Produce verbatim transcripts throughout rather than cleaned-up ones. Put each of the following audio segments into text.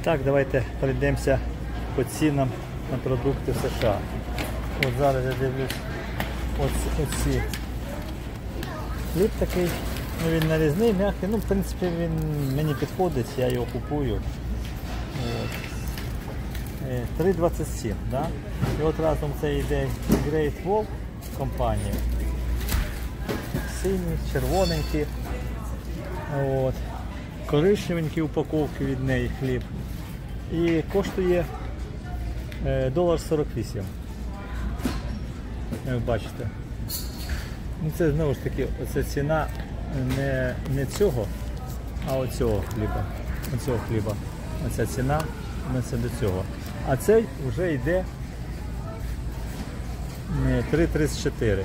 Так, давайте пройдемося по цінам на продукти в США. От зараз я дивлюсь оці, оці. Хліб такий, ну він нарізний, м'який, ну в принципі він мені підходить, я його купую. три двадцять сім, да? І от разом це йде Great Wall компанія. Сині, червоненькі, от. Коричневенькі упаковки від неї хліб. І коштує долар сорок вісім. Як бачите. Ну, це знову ж таки, оця ціна не, не цього, а оцього хліба. Оцього хліба. Оця ціна, це до цього. А цей вже йде три тридцять чотири.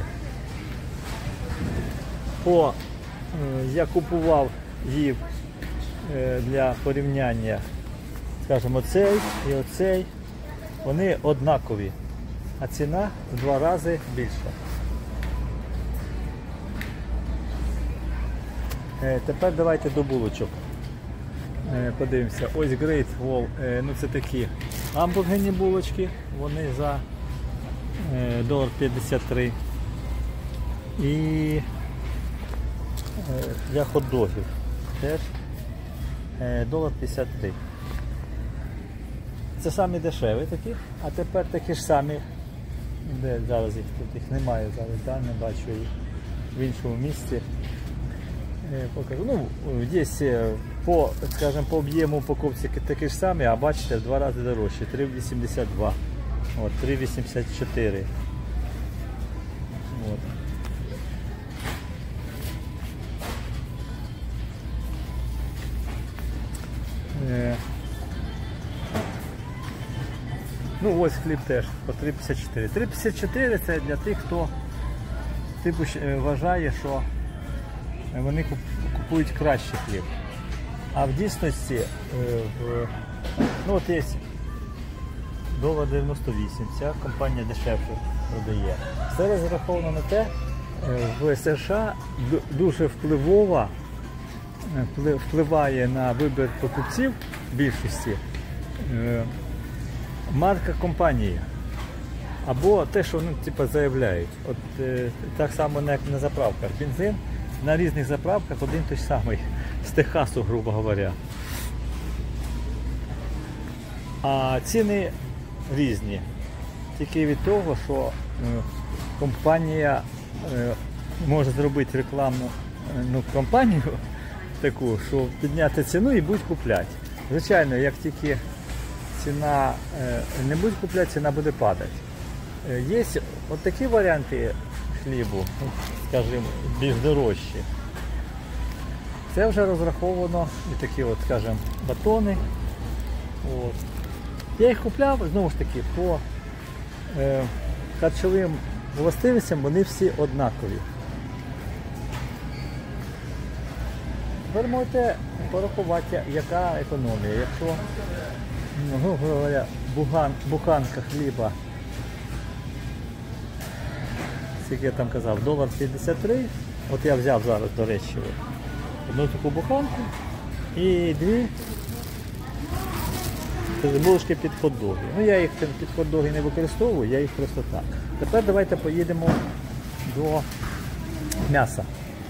По, я купував її для порівняння, скажімо, оцей і оцей, вони однакові, а ціна в два рази більша. Тепер давайте до булочок. Подивимося. Ось Great Wall, ну це такі гамбургерні булочки, вони за долар п'ятдесят три. І для хот-догів теж долар п'ятдесят три. Це самі дешеві такі, а тепер такі ж самі, де зараз їх тут їх немає, зараз да, не бачу їх в іншому місці. Покажу. Ну, десь по, скажімо, по об'єму упаковці такі ж самі, а бачите, в два рази дорожче. три вісімдесят два. От, три вісімдесят чотири. От. Е. Ну ось хліб теж по три п'ятдесят чотири. три п'ятдесят чотири це для тих, хто типу вважає, що вони купують кращий хліб. А в дійсності, в, ну от є долар дев'яносто вісім, ця компанія дешевше продає. Все розраховано на те, в США дуже впливова, впливає на вибір покупців більшості марка компанії. Або те, що вони типу, заявляють. От так само, як на заправках. Бензин на різних заправках один той самий, з Техасу, грубо говоря. А ціни різні. Тільки від того, що е, компанія е, може зробити рекламну ну, кампанію таку, що підняти ціну і будуть купляти. Звичайно, як тільки ціна е, не буде купляти, ціна буде падати. Е, є от такі варіанти хлібу, скажімо, більш дорожчі. Це вже розраховано і такі от, скажімо, батони. От. Я їх купляв, знову ж таки, по е, харчовим властивостям вони всі однакові. Тепер можете порахувати, яка економія. Якщо, ну, говоря, буган, буханка хліба, як я там казав, долар п'ятдесят три, от я взяв зараз, до речі, одну таку буханку і дві булочки під хот-доги. Ну я їх під хот-доги не використовую, я їх просто так. Тепер давайте поїдемо до м'яса.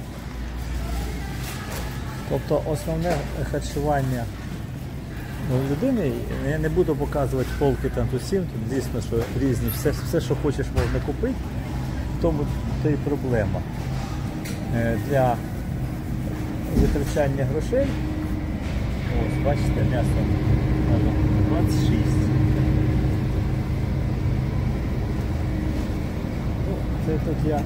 Тобто основне харчування людини, я не буду показувати полки там усім, тут дійсно, що різні, все, все що хочеш можна купити. В тому то і проблема для витрачання грошей. Ось, бачите, м'ясо двадцять шість. Ну, це тут я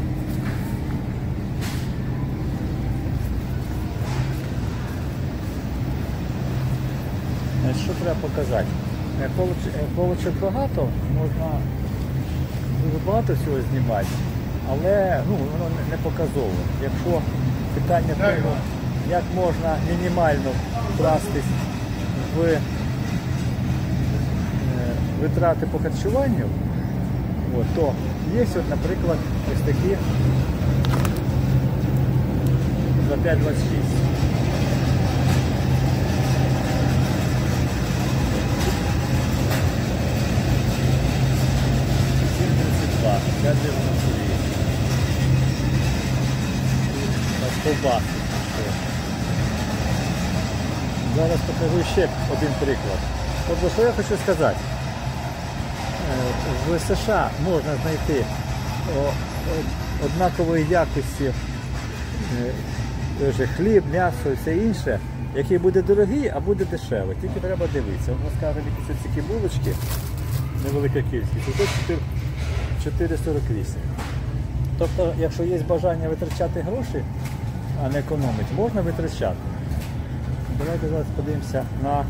що треба показати? Полочок багато, можна дуже багато всього знімати. Але ну, воно не показово. Якщо питання того, як можна мінімально вкластись в е, витрати по харчуванню, от, то є, от, наприклад, ось такі за п'ять двадцять шість. ковбаси. Зараз покажу ще один приклад. Тобто, що я хочу сказати? В США можна знайти однакової якості хліб, м'ясо і все інше, який буде дорогий, а буде дешевий. Тільки треба дивитися. У нас, скажімо, якісь такі булочки, невелика кількість, тут чотири сорок вісім. Тобто, якщо є бажання витрачати гроші, а не економити, можна витрачати. Давайте зараз подивимося на...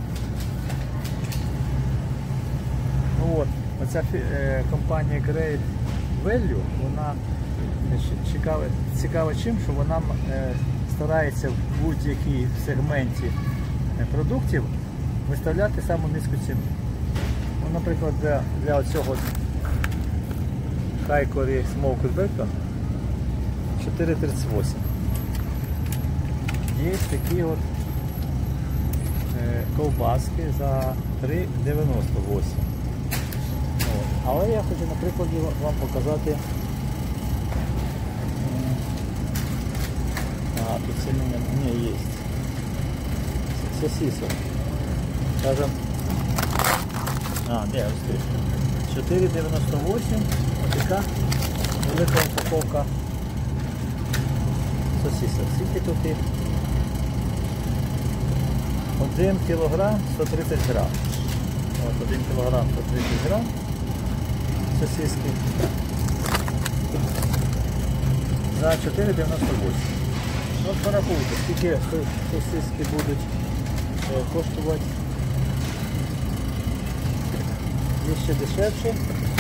Ну, от, оця е, компанія Great Value, вона цікава, цікава чим, що вона е, старається в будь-якій сегменті продуктів виставляти саму низьку ціну. Ну, наприклад, для, для цього High Curry Smoked Bacon чотири тридцять вісім. Є такі от е, ковбаски за три дев'яносто вісім. От. Але я хочу, наприклад, вам показати. А, тут ціни не є. Сосисок. Скажем. А, де, ось тут. чотири дев'яносто вісім. Ось така велика упаковка сосисок. Скільки тут є? один кілограм сто тридцять грам. Ось один кілограм сто тридцять грам сосиски. За чотири дев'яносто вісім. От порахуйте, скільки сосиски будуть е, коштувати. Є ще дешевше.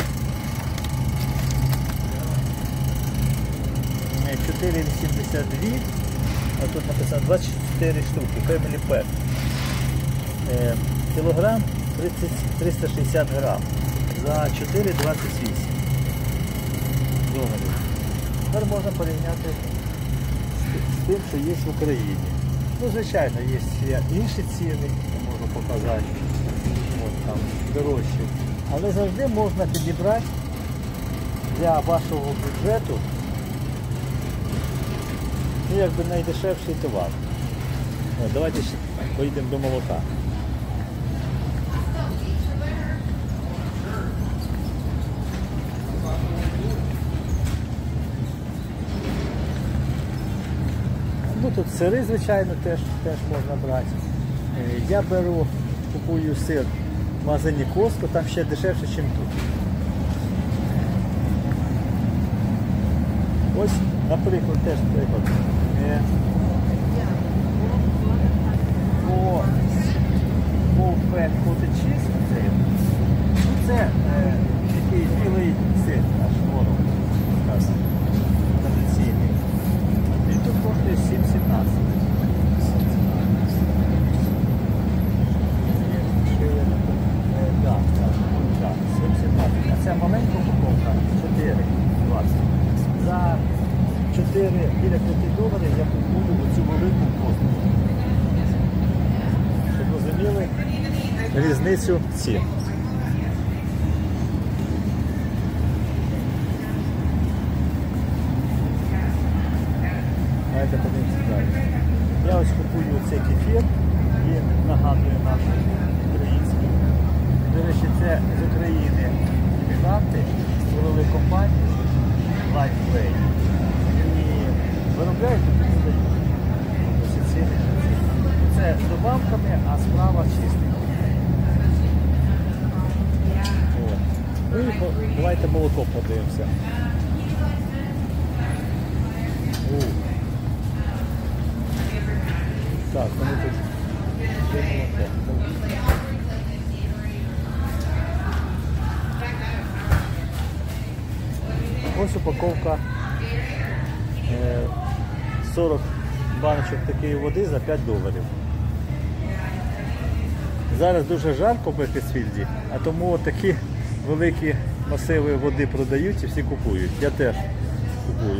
чотири вісімдесят два, а тут написано двадцять чотири штуки, Family Pack. Е, кілограм триста шістдесят грам за чотири двадцять вісім доларів. Тепер можна порівняти з тим, що є в Україні. Ну, звичайно, є інші ціни, можу показати, от там дорожчі. Але завжди можна підібрати для вашого бюджету, ну, якби найдешевший товар. От, давайте ще поїдемо до молока. Ну, тут сири, звичайно, теж, теж можна брати. Я беру, купую сир в магазині Costco, там ще дешевше, ніж тут. Ось, наприклад, теж приклад. По Full-Fat Cottage Cheese, це, це е, такий білий сир наш ворог, традиційний. Він тут коштує сім сімнадцять. Так, так, сім сімнадцять. А це маленька упаковка чотири двадцять. За чотири біля п'яти доларів я купую оцю велику упаковку. Щоб розуміли різницю цін. Давайте подивимося далі. Я ось купую цей кефір, він нагадує наш український. До речі, це з України іммігранти створили компанію Lifeway і виробляють і продають. Ось ціни. Це з добавками, а справа чистий. Ну і давайте молоко подивимося. У. Так, вони тут ще молоко. Ось упаковка сорок баночок такої води за п'ять доларів. Зараз дуже жарко в Бекесфілді, а тому такі великі масиви води продають і всі купують. Я теж купую.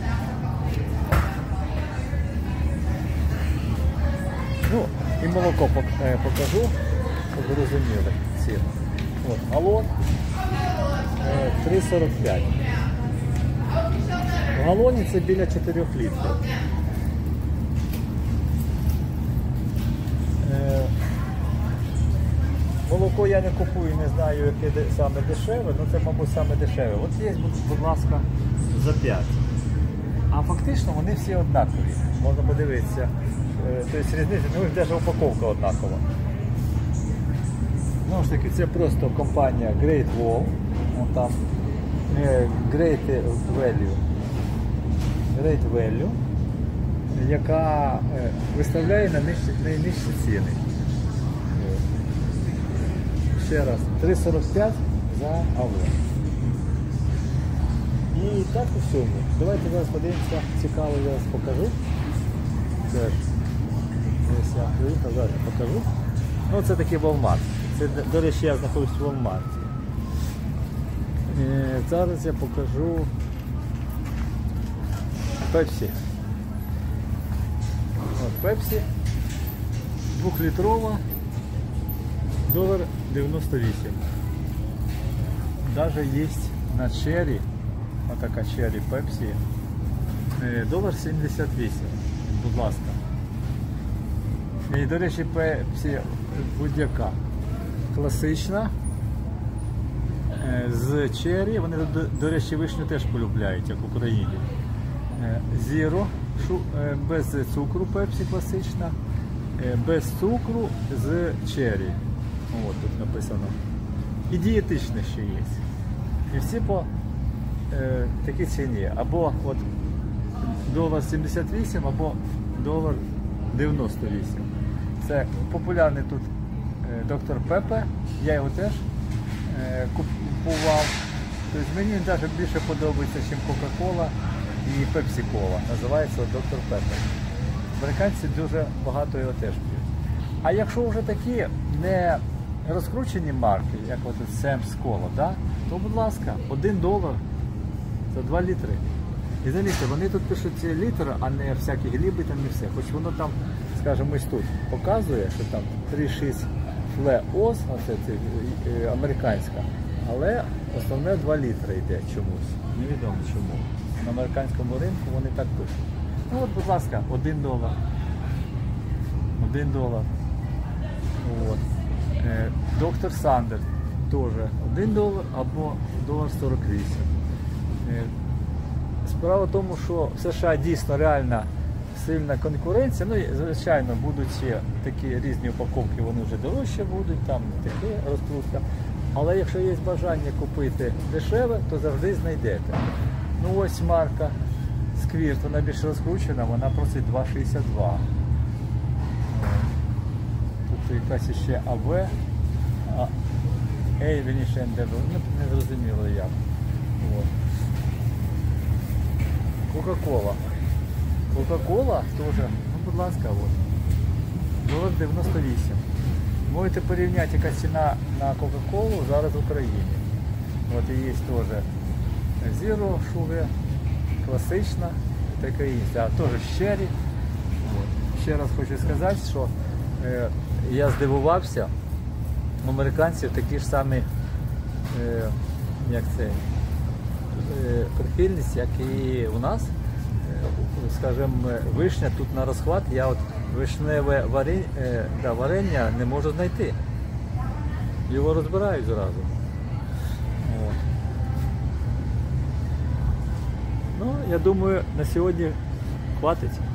Ну, і молоко покажу, щоб ви розуміли ціну. От, галон три сорок п'ять. В галоні це біля чотирьох літрів. Молоко я не купую, не знаю, яке де- саме дешеве, ну це, мабуть, саме дешеве. От є, будь, будь ласка, за п'ять. А фактично вони всі однакові. Можна подивитися. Е, Тобто різниця, ну і навіть упаковка однакова. Знову ж таки, це просто компанія Great Wall. Вон там е, Great Value. Great Value, яка е, виставляє на нижчі, найнижчі ціни. Ще раз, три сорок п'ять за АВ. І так у всьому. Давайте зараз подивимося, цікаво, я вас покажу. Теж, ось я приїхав, зараз я покажу. Ну це такий Walmart. Це, до речі, я знаходжусь в Walmart. Е, зараз я покажу Pepsi. От Pepsi. Двохлітрова. Долар дев'яносто вісім. Даже есть на черри, вот така черри Pepsi, долар сімдесят вісім, будь ласка. І, до речі, Pepsi будь-яка класична, з черри, вони, до, до речі, вишню теж полюбляють, як в Україні. Zero, без цукру Pepsi класична, без цукру з черри. От тут написано. І дієтичне ще є. І всі по е, такій ціні. Або от долар сімдесят вісім, або долар дев'яносто вісім. Це популярний тут е, доктор Пепе. Я його теж е, купував. Тобто мені він навіть більше подобається, ніж Кока-Кола і Пепсі-Кола. Називається доктор Пепе. Американці дуже багато його теж п'ють. А якщо вже такі не розкручені марки, як от Sam's Cola, да? То, будь ласка, один долар за два літри. І замітьте, вони тут пишуть літр, а не всякі гліби там і все. Хоч воно там, скажімо, ось тут показує, що там три шість фле оз, оце це, е, американська, але основне два літри йде чомусь. Невідомо чому. На американському ринку вони так пишуть. Ну от, будь ласка, один долар. Один долар. От. Доктор Сандер теж один долар або долар сорок вісім. Справа в тому, що в США дійсно реальна сильна конкуренція. Ну, і, звичайно, будуть ще такі різні упаковки, вони вже дорожче будуть, там не таке розкрутка. Але якщо є бажання купити дешеве, то завжди знайдете. Ну ось марка Squirt, вона більш розкручена, вона просить два шістдесят два. Тут якась ще АВ, Ей, вірніше, Endeavor, ну, не зрозуміло як. Кока-кола. Кока-кола теж, ну будь ласка, от. долар дев'яносто вісім. Можете порівняти, яка ціна на Кока-колу зараз в Україні. От і є теж Zero Sugar, класична, така інша, а теж Cherry. От. Ще раз хочу сказати, що е, я здивувався, у американців такі ж самі е, як це, е, прихильність, як і у нас. Е, скажімо, вишня тут на розхват, я от вишневе варення, е, да, варення не можу знайти. Його розбирають зразу. От. Ну, я думаю, на сьогодні хватить.